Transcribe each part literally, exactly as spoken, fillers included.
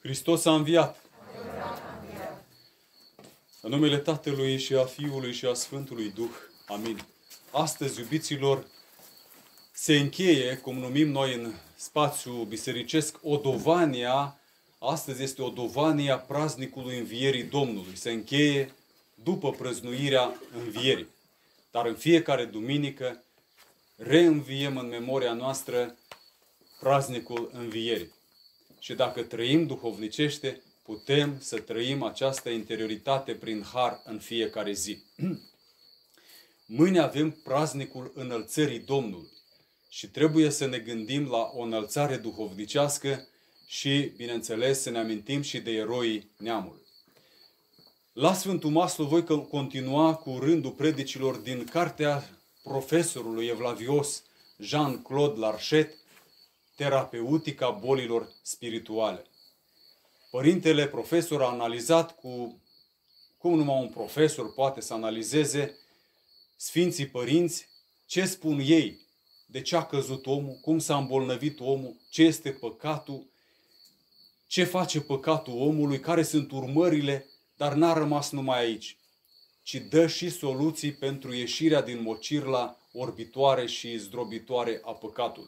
Hristos a înviat. În numele Tatălui și a Fiului și a Sfântului Duh. Amin. Astăzi, iubiților, se încheie, cum numim noi în spațiu bisericesc, Odovania. Astăzi este Odovania praznicului Învierii Domnului. Se încheie după prăznuirea Învierii. Dar în fiecare duminică reînviem în memoria noastră praznicul Învierii. Și dacă trăim duhovnicește, putem să trăim această interioritate prin har în fiecare zi. Mâine avem praznicul Înălțării Domnului și trebuie să ne gândim la o înălțare duhovnicească și, bineînțeles, să ne amintim și de eroii neamului. La Sfântul Maslu voi continua cu rândul predicilor din cartea profesorului evlavios Jean-Claude Larchet, Terapeutica bolilor spirituale. Părintele profesor a analizat cu, cum numai un profesor poate să analizeze, Sfinții Părinți, ce spun ei, de ce a căzut omul, cum s-a îmbolnăvit omul, ce este păcatul, ce face păcatul omului, care sunt urmările, dar n-a rămas numai aici, ci dă și soluții pentru ieșirea din mocirla orbitoare și zdrobitoare a păcatului.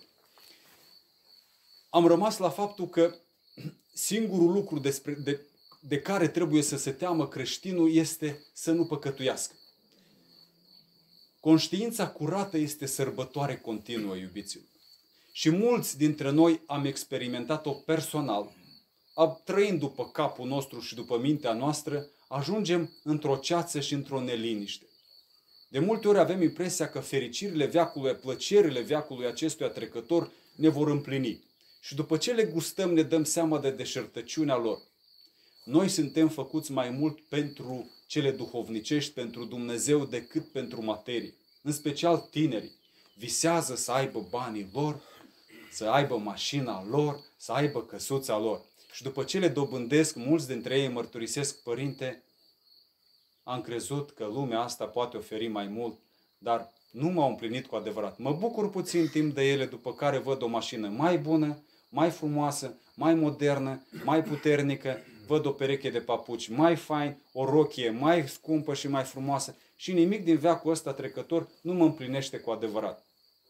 Am rămas la faptul că singurul lucru despre, de, de care trebuie să se teamă creștinul este să nu păcătuiască. Conștiința curată este sărbătoare continuă, iubiților. Și mulți dintre noi am experimentat-o personal. Trăind după capul nostru și după mintea noastră, ajungem într-o ceață și într-o neliniște. De multe ori avem impresia că fericirile veacului, plăcerile veacului acestuia trecător ne vor împlini. Și după ce le gustăm, ne dăm seama de deșertăciunea lor. Noi suntem făcuți mai mult pentru cele duhovnicești, pentru Dumnezeu, decât pentru materie. În special tinerii. Visează să aibă banii lor, să aibă mașina lor, să aibă căsuța lor. Și după ce le dobândesc, mulți dintre ei mărturisesc: Părinte, am crezut că lumea asta poate oferi mai mult, dar nu m-au împlinit cu adevărat. Mă bucur puțin timp de ele, după care văd o mașină mai bună, mai frumoasă, mai modernă, mai puternică, văd o pereche de papuci mai fain, o rochie mai scumpă și mai frumoasă și nimic din veacul ăsta trecător nu mă împlinește cu adevărat.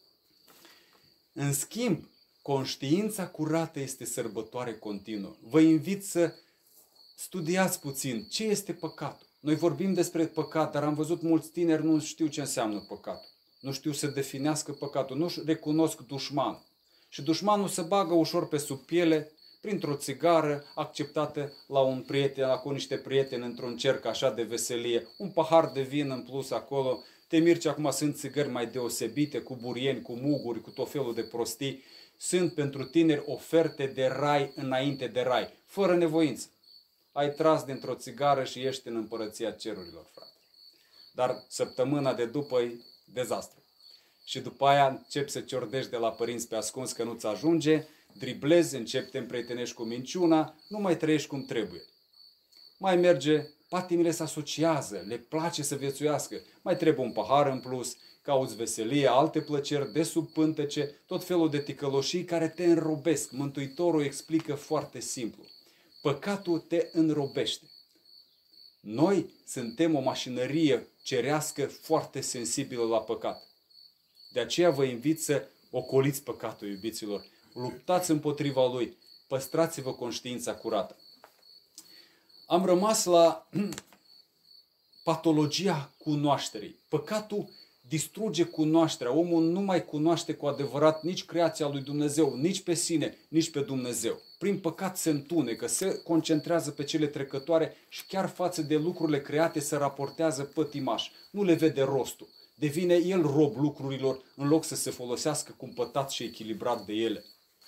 În schimb, conștiința curată este sărbătoare continuă. Vă invit să studiați puțin ce este păcatul. Noi vorbim despre păcat, dar am văzut mulți tineri nu știu ce înseamnă păcatul. Nu știu să definească păcatul, nu recunosc dușmanul. Și dușmanul se bagă ușor pe sub piele, printr-o țigară acceptată la un prieten, la cu niște prieteni într-un cerc așa de veselie, un pahar de vin în plus acolo. Te mirci, acum sunt țigări mai deosebite, cu burieni, cu muguri, cu tot felul de prostii. Sunt pentru tineri oferte de rai înainte de rai, fără nevoință. Ai tras dintr-o țigară și ești în împărăția cerurilor, frate. Dar săptămâna de după e dezastru. Și după aia începi să ciordești de la părinți pe ascuns că nu-ți ajunge, driblezi, începi să te împrietenești cu minciuna, nu mai trăiești cum trebuie. Mai merge, patimile se asociază, le place să viețuiască, mai trebuie un pahar în plus, cauți veselie, alte plăceri de sub pântece, tot felul de ticăloșii care te înrobesc. Mântuitorul explică foarte simplu. Păcatul te înrobește. Noi suntem o mașinărie cerească foarte sensibilă la păcat. De aceea vă invit să ocoliți păcatul, iubiților. Luptați împotriva lui. Păstrați-vă conștiința curată. Am rămas la patologia cunoașterii. Păcatul distruge cunoașterea. Omul nu mai cunoaște cu adevărat nici creația lui Dumnezeu, nici pe sine, nici pe Dumnezeu. Prin păcat se întunecă, se concentrează pe cele trecătoare și chiar față de lucrurile create se raportează pătimaș. Nu le vede rostul. Devine el rob lucrurilor în loc să se folosească cumpătat și echilibrat de ele.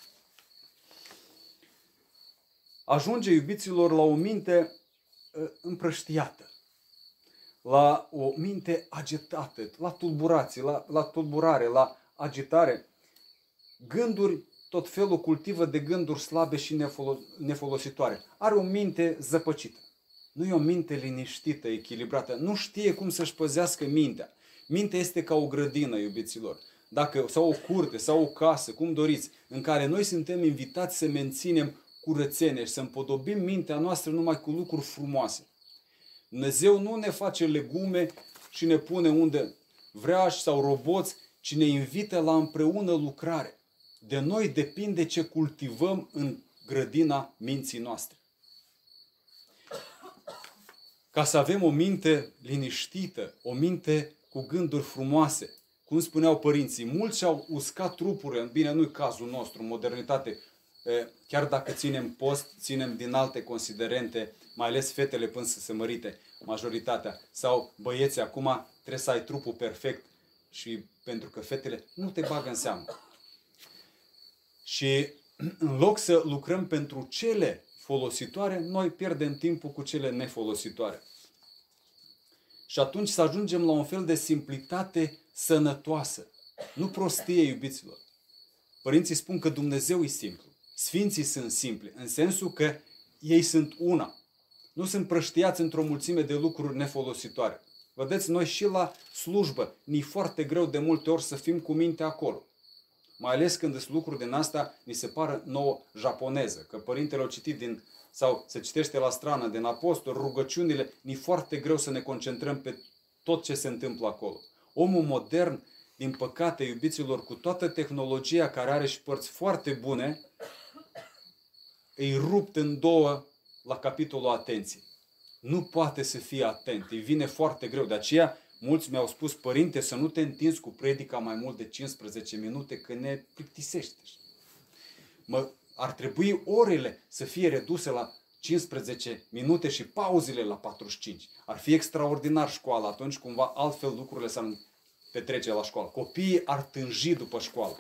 Ajunge, iubiților, la o minte împrăștiată, la o minte agitată, la tulburație, la, la tulburare, la agitare. Gânduri, tot felul cultivă de gânduri slabe și nefolositoare. Are o minte zăpăcită. Nu e o minte liniștită, echilibrată. Nu știe cum să-și păzească mintea. Mintea este ca o grădină, iubiților. Dacă, sau o curte, sau o casă, cum doriți, în care noi suntem invitați să menținem curățenie și să împodobim mintea noastră numai cu lucruri frumoase. Dumnezeu nu ne face legume și ne pune unde vrea sau roboți, ci ne invită la împreună lucrare. De noi depinde ce cultivăm în grădina minții noastre. Ca să avem o minte liniștită, o minte cu gânduri frumoase. Cum spuneau părinții, mulți și-au uscat trupurile, bine, nu-i cazul nostru, în modernitate, chiar dacă ținem post, ținem din alte considerente, mai ales fetele până să se mărite, majoritatea, sau băieții acum trebuie să ai trupul perfect și pentru că fetele nu te bagă în seamă. Și în loc să lucrăm pentru cele folositoare, noi pierdem timpul cu cele nefolositoare. Și atunci să ajungem la un fel de simplitate sănătoasă. Nu prostie, iubiților. Părinții spun că Dumnezeu e simplu. Sfinții sunt simpli, în sensul că ei sunt una. Nu sunt prăștiați într-o mulțime de lucruri nefolositoare. Vedeți, noi și la slujbă ni-i foarte greu de multe ori să fim cu mintea acolo. Mai ales când sunt lucruri din asta, ni se pară nouă japoneză. Că părintele au citit din, sau se citește la strană din apostol, rugăciunile, ni-i foarte greu să ne concentrăm pe tot ce se întâmplă acolo. Omul modern, din păcate, iubiților, cu toată tehnologia care are și părți foarte bune, îi rupt în două la capitolul atenției. Nu poate să fie atent, îi vine foarte greu. De aceea, mulți mi-au spus, părinte, să nu te întinzi cu predica mai mult de cincisprezece minute, că ne plictisește. Mă, ar trebui orele să fie reduse la cincisprezece minute și pauzele la patruzeci și cinci. Ar fi extraordinar școala, atunci cumva altfel lucrurile s-ar petrece la școală. Copiii ar tânji după școală.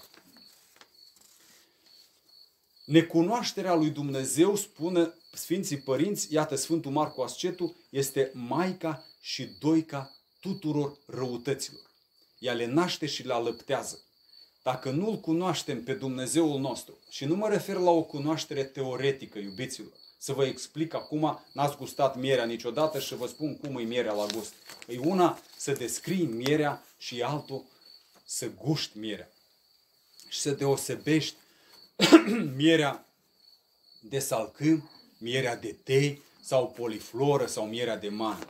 Necunoașterea lui Dumnezeu, spune Sfinții Părinți, iată Sfântul Marcu Ascetul, este maica și doica tuturor răutăților. Ea le naște și le alăptează. Dacă nu-L cunoaștem pe Dumnezeul nostru, și nu mă refer la o cunoaștere teoretică, iubiților, să vă explic acum, n-ați gustat mierea niciodată și vă spun cum e mierea la gust. E una să descrii mierea și altul să guști mierea. Și să deosebești mierea de salcâm, mierea de tei sau polifloră sau mierea de mană.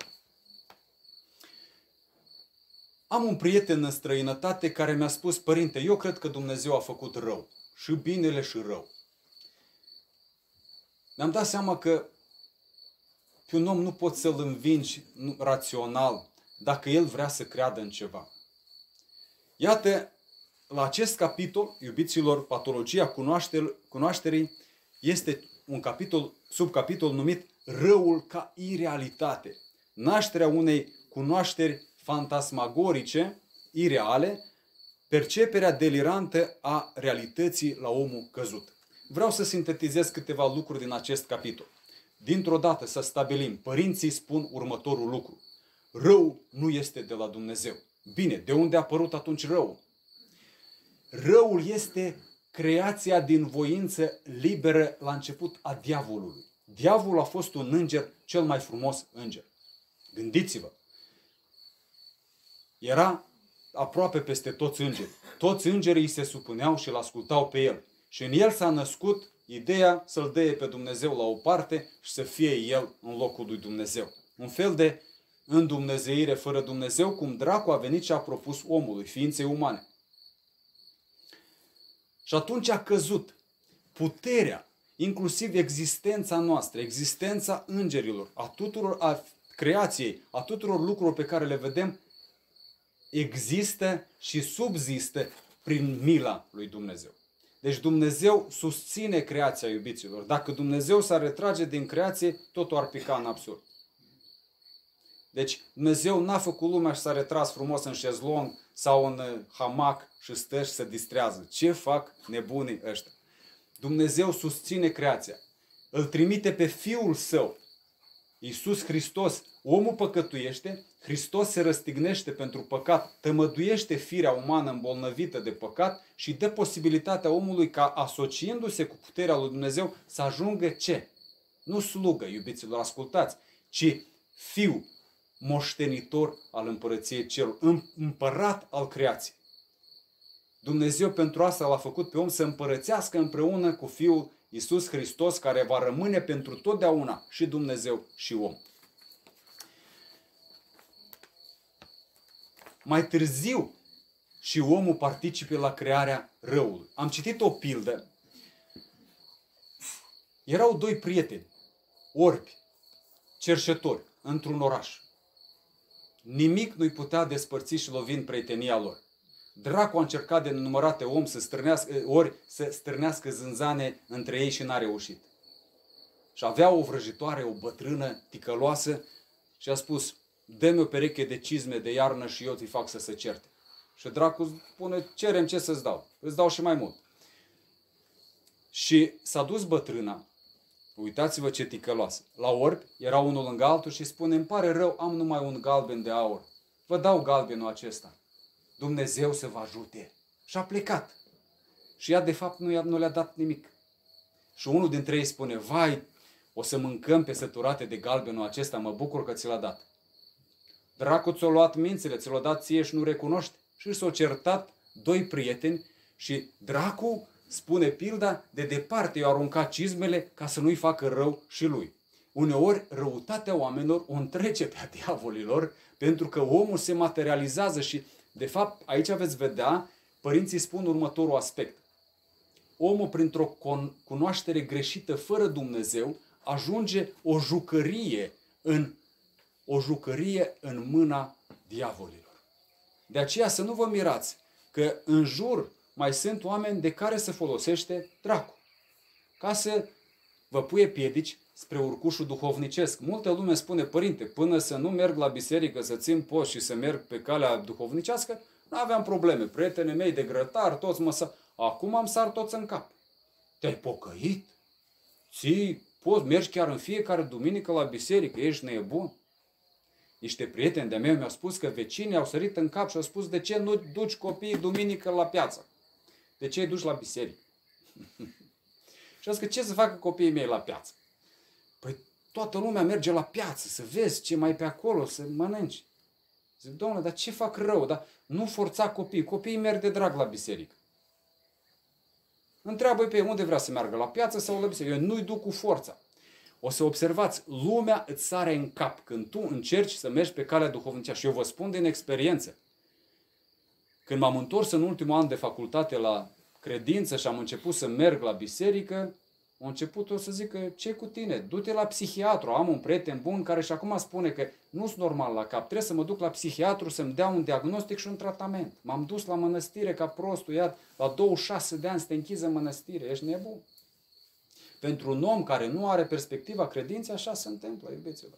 Am un prieten în străinătate care mi-a spus, părinte, eu cred că Dumnezeu a făcut rău. Și binele și rău. Mi-am dat seama că pe un om nu poți să-l învingi rațional dacă el vrea să creadă în ceva. Iată, la acest capitol, iubiților, patologia cunoașterii, este un capitol, subcapitol numit răul ca irealitate. Nașterea unei cunoașteri fantasmagorice, ireale, perceperea delirantă a realității la omul căzut. Vreau să sintetizez câteva lucruri din acest capitol. Dintr-o dată să stabilim, părinții spun următorul lucru. Rău nu este de la Dumnezeu. Bine, de unde a apărut atunci răul? Răul este creația din voință liberă la început a diavolului. Diavolul a fost un înger, cel mai frumos înger. Gândiți-vă. Era aproape peste toți îngerii. Toți îngerii îi se supuneau și îl ascultau pe el. Și în el s-a născut ideea să-l dea pe Dumnezeu la o parte și să fie el în locul lui Dumnezeu. Un fel de îndumnezeire fără Dumnezeu, cum dracu a venit și a propus omului, ființei umane. Și atunci a căzut. Puterea, inclusiv existența noastră, existența îngerilor, a tuturor, a creației, a tuturor lucrurilor pe care le vedem, există și subzistă prin mila lui Dumnezeu. Deci Dumnezeu susține creația, iubiților. Dacă Dumnezeu s-ar retrage din creație, totul ar pica în absurd. Deci Dumnezeu n-a făcut lumea și s-a retras frumos în șezlong sau în hamac și stă și se distrează. Ce fac nebunii ăștia? Dumnezeu susține creația. Îl trimite pe Fiul Său, Iisus Hristos. Omul păcătuiește, Hristos se răstignește pentru păcat, tămăduiește firea umană îmbolnăvită de păcat și dă posibilitatea omului ca, asociindu-se cu puterea lui Dumnezeu, să ajungă ce? Nu slugă, iubiților, ascultați, ci fiu, moștenitor al împărăției cerului, împărat al creației. Dumnezeu pentru asta l-a făcut pe om să împărățească împreună cu Fiul Iisus Hristos, care va rămâne pentru totdeauna și Dumnezeu și om. Mai târziu și omul participe la crearea răului. Am citit o pildă. Erau doi prieteni, orbi, cerșetori, într-un oraș. Nimic nu-i putea despărți și lovi în prietenia lor. Dracu a încercat de nenumărate om să strânească, ori să strânească zânzane între ei și n-a reușit. Și avea o vrăjitoare, o bătrână, ticăloasă, și a spus: dă-mi o pereche de cizme de iarnă și eu ți fac să se certe. Și Dracu spune: cerem, ce să-ți dau? Îți dau și mai mult. Și s-a dus bătrâna, uitați-vă ce ticăloasă, la orbi, era unul lângă altul și spune: îmi pare rău, am numai un galben de aur. Vă dau galbenul acesta. Dumnezeu să vă ajute. Și a plecat. Și ea de fapt nu, nu le-a dat nimic. Și unul dintre ei spune: vai, o să mâncăm pe săturate de galbenul acesta, mă bucur că ți l-a dat. Dracu ți-a luat mințile, ți l-a dat ție și nu recunoști. Și s-au certat doi prieteni și Dracu, spune pilda, de departe i-a aruncat cizmele ca să nu-i facă rău și lui. Uneori, răutatea oamenilor o întrece pe a diavolilor, pentru că omul se materializează și, de fapt, aici veți vedea, părinții spun următorul aspect. Omul, printr-o cunoaștere greșită, fără Dumnezeu, ajunge o jucărie în, o jucărie în mâna diavolilor. De aceea să nu vă mirați că în jur mai sunt oameni de care se folosește Dracu, ca să vă puie piedici spre urcușul duhovnicesc. Multă lume spune: părinte, până să nu merg la biserică, să țin post și să merg pe calea duhovnicească, nu aveam probleme. Prietenii mei de grătar, toți mă sar. Acum am sar toți în cap. Te-ai pocăit? Ții poți, mergi chiar în fiecare duminică la biserică, ești nebun? Niște prieteni de-a mei mi-au spus că vecinii au sărit în cap și au spus: de ce nu duci copiii duminică la piață? De ce îi duci la biserică? Și au zis că ce să facă copiii mei la piață? Păi toată lumea merge la piață, să vezi ce mai pe acolo, să mănânci. Zic: domnule, dar ce fac rău? Dar nu forța copiii. Copiii merg de drag la biserică. Întreabă-i pe ei unde vrea să meargă, la piață sau la biserică. Eu nu-i duc cu forța. O să observați, lumea îți sare în cap când tu încerci să mergi pe calea duhovnicească. Și eu vă spun din experiență. Când m-am întors în ultimul an de facultate la credință și am început să merg la biserică, au început o să zică: ce cu tine? Du-te la psihiatru. Am un prieten bun care și acum spune că nu sunt normal la cap. Trebuie să mă duc la psihiatru să-mi dea un diagnostic și un tratament. M-am dus la mănăstire ca prostul, iar la douăzeci și șase de ani să te închizi în mănăstire. Ești nebun. Pentru un om care nu are perspectiva credinței, așa se întâmplă, iubiților.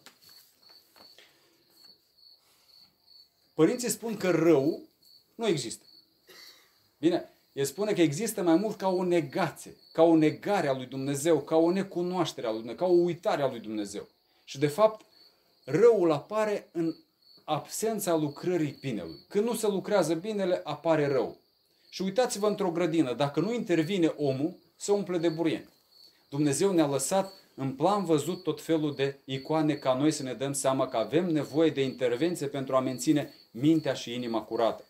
Părinții spun că rău nu există. Bine, el spune că există mai mult ca o negație, ca o negare a lui Dumnezeu, ca o necunoaștere a lui Dumnezeu, ca o uitare a lui Dumnezeu. Și de fapt, răul apare în absența lucrării binelui. Când nu se lucrează binele, apare rău. Și uitați-vă într-o grădină, dacă nu intervine omul, se umple de burieni. Dumnezeu ne-a lăsat în plan văzut tot felul de icoane ca noi să ne dăm seama că avem nevoie de intervenție pentru a menține mintea și inima curată.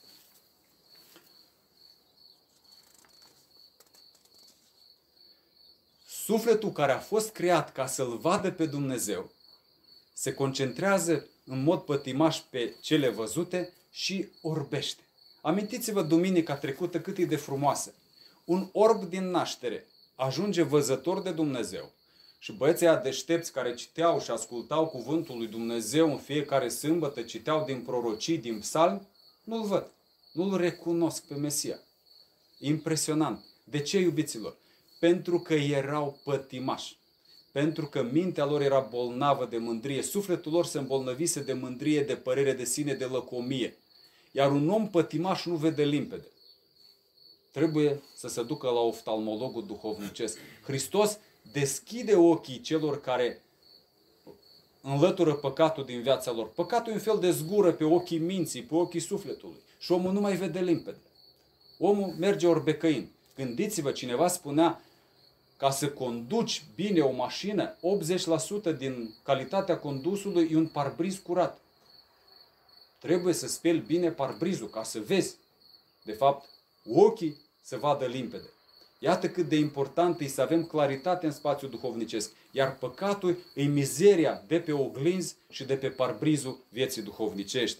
Sufletul care a fost creat ca să-L vadă pe Dumnezeu se concentrează în mod pătimaș pe cele văzute și orbește. Amintiți-vă duminica trecută cât e de frumoasă. Un orb din naștere ajunge văzător de Dumnezeu. Și băieții aia deștepți care citeau și ascultau cuvântul lui Dumnezeu în fiecare sâmbătă, citeau din prorocii, din psalmi, nu-L văd. Nu-L recunosc pe Mesia. Impresionant. De ce, iubiților? Pentru că erau pătimași. Pentru că mintea lor era bolnavă de mândrie. Sufletul lor se îmbolnăvise de mândrie, de părere de sine, de lăcomie. Iar un om pătimaș nu vede limpede. Trebuie să se ducă la oftalmologul duhovnicesc. Hristos deschide ochii celor care înlătură păcatul din viața lor. Păcatul e un fel de zgură pe ochii minții, pe ochii sufletului. Și omul nu mai vede limpede. Omul merge orbecăind. Gândiți-vă, cineva spunea, ca să conduci bine o mașină, optzeci la sută din calitatea condusului e un parbriz curat. Trebuie să speli bine parbrizul ca să vezi. De fapt, ochii să vadă limpede. Iată cât de important e să avem claritate în spațiul duhovnicesc. Iar păcatul e mizeria de pe oglinzi și de pe parbrizul vieții duhovnicești.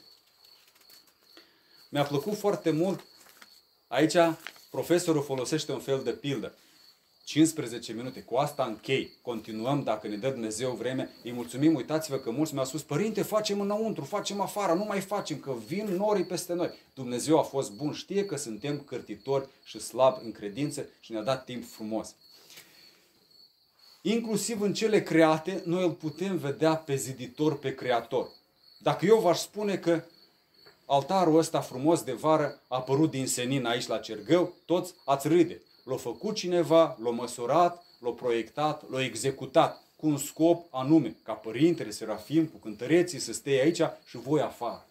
Mi-a plăcut foarte mult, aici profesorul folosește un fel de pildă. cincisprezece minute, cu asta închei. Continuăm dacă ne dă Dumnezeu vreme. Îi mulțumim, uitați-vă că mulți mi-au spus: părinte, facem înăuntru, facem afară, nu mai facem, că vin norii peste noi. Dumnezeu a fost bun, știe că suntem cârtitori și slabi în credință și ne-a dat timp frumos. Inclusiv în cele create, noi îl putem vedea pe ziditor, pe creator. Dacă eu v-aș spune că altarul ăsta frumos de vară a apărut din senin aici la Cergău, toți ați râde. L-a făcut cineva, l-a măsurat, l-a proiectat, l-a executat cu un scop anume, ca Părintele Serafim cu cântăreții să stea aici și voi afară.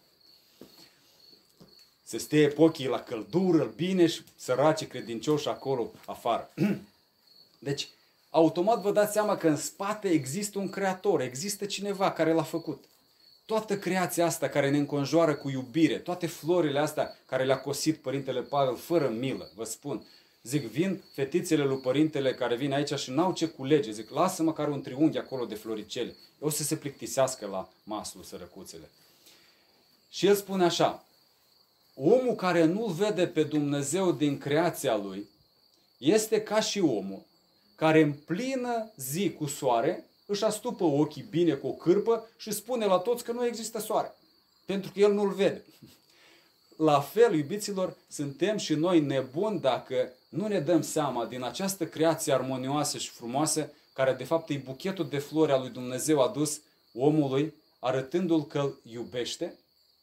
Să stea epocii la căldură, bine, și săraci credincioși acolo afară. Deci, automat vă dați seama că în spate există un creator, există cineva care l-a făcut. Toată creația asta care ne înconjoară cu iubire, toate florile astea care le-a cosit Părintele Pavel fără milă, vă spun. Zic, vin fetițele lui Părintele care vin aici și n-au ce culege. Zic, lasă măcar un triunghi acolo de floricele. O să se plictisească la maslu sărăcuțele. Și el spune așa: omul care nu-L vede pe Dumnezeu din creația lui este ca și omul care în plină zi cu soare își astupă ochii bine cu o cârpă și spune la toți că nu există soare, pentru că el nu-L vede. La fel, iubiților, suntem și noi nebuni dacă nu ne dăm seama din această creație armonioasă și frumoasă, care de fapt e buchetul de flori al lui Dumnezeu adus omului, arătându-l că îl iubește,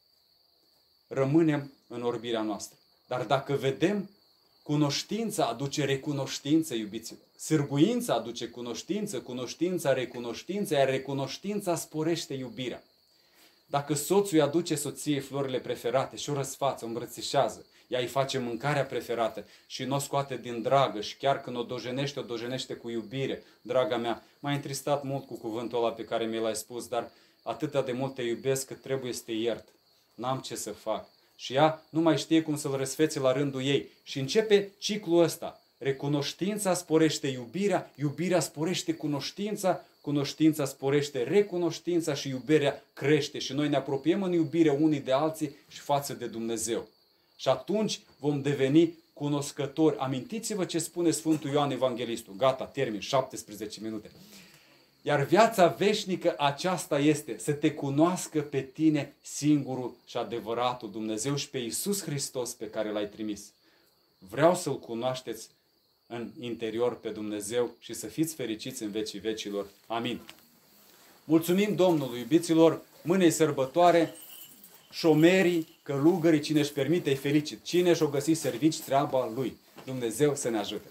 rămânem în orbirea noastră. Dar dacă vedem, cunoștința aduce recunoștință, iubiților. Sârguința aduce cunoștință, cunoștința recunoștință, iar recunoștința sporește iubirea. Dacă soțul îi aduce soției florile preferate și o răsfață, o îmbrățișează, ea îi face mâncarea preferată și nu o scoate din dragă și chiar când o dojenește, o dojenește cu iubire. Draga mea, m-a întristat mult cu cuvântul ăla pe care mi l-ai spus, dar atâta de mult te iubesc că trebuie să te iert. N-am ce să fac. Și ea nu mai știe cum să-l răsfețe la rândul ei. Și începe ciclul ăsta. Recunoștința sporește iubirea, iubirea sporește cunoștința, cunoștința sporește recunoștința și iubirea crește. Și noi ne apropiem în iubire unii de alții și față de Dumnezeu. Și atunci vom deveni cunoscători. Amintiți-vă ce spune Sfântul Ioan Evanghelistul. Gata, termin, șaptesprezece minute. Iar viața veșnică aceasta este, să te cunoască pe tine singurul și adevăratul Dumnezeu și pe Iisus Hristos pe care L-ai trimis. Vreau să-L cunoașteți în interior pe Dumnezeu și să fiți fericiți în vecii vecilor. Amin. Mulțumim Domnului, iubiților, mâine sărbătoare, șomerii, călugării, cine își permite, e fericit. Cine și-o găsi servici, treaba lui. Dumnezeu să ne ajute.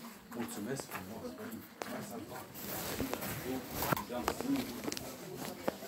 Mulțumesc frumos, Părinte.